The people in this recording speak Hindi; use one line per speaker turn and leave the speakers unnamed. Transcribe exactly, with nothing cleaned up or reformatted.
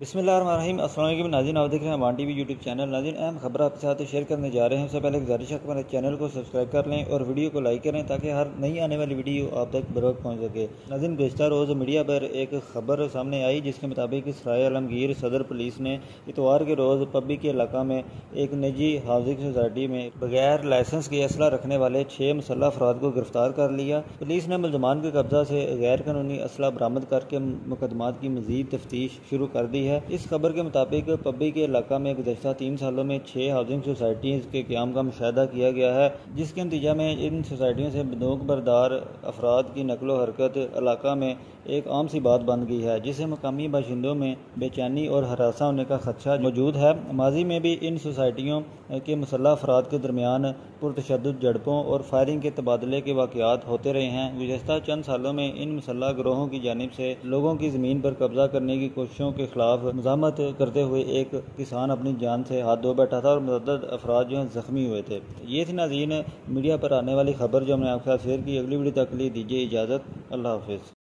बिस्मिल्लाहिर्रहमानिर्रहीम। अस्सलाम वालेकुम नाज़रीन, आप देख रहे हैं one T V YouTube channel. नाज़रीन, अहम खबर आपके साथ शेयर करने जा रहे हैं। उससे पहले गुजारिश है कि हमारे चैनल को सब्सक्राइब कर लें और वीडियो को लाइक करें ताकि हर नई आने वाली वीडियो आप तक बर वक्त पहुँच सके। नाज़रीन, गुज़िश्ता रोज़ मीडिया पर एक खबर सामने आई जिसके मुताबिक सराय आलमगीर सदर पुलिस ने इतवार के रोज़ पब्बी के इलाका में एक निजी हाउसिंग सोसाइटी में बगैर लाइसेंस के असला रखने वाले छः मुसल्लह अफराद को गिरफ्तार कर लिया। पुलिस ने मुलजमान के कब्जा से गैर कानूनी असला बरामद करके मुकदमात की मजीद तफ्तीश शुरू कर दी है। इस खबर के मुताबिक पब्बी के इलाका में गुज़श्ता तीन सालों में छः हाउसिंग सोसाइटीज़ के क़याम का मुशाहिदा किया गया है, जिसके नतीजा में इन सोसाइटियों से बंदूक बरदार अफराद की नकलो हरकत इलाका में एक आम सी बात बन गई है, जिससे मकामी बाशिंदों में बेचैनी और हरासा होने का खदशा मौजूद है। माजी में भी इन सोसाइटियों के मुसल्लह अफराद के दरमियान पुरतशद्दुद झड़पों और फायरिंग के तबादले के वाक़यात होते रहे हैं। गुज़श्ता चंद सालों में इन मुसल्लह गिरोहों की जानिब से लोगों की ज़मीन पर कब्जा करने की कोशिशों के खिलाफ मज़ामत करते हुए एक किसान अपनी जान से हाथ धो बैठा था और मुतअद्दिद अफराद जो हैं ज़ख्मी हुए थे। ये थी नाज़रीन मीडिया पर आने वाली खबर जो हमने आपके साथ शेयर की। अगली वीडियो तक के लिए दीजिए इजाज़त। अल्लाह हाफ़िज़।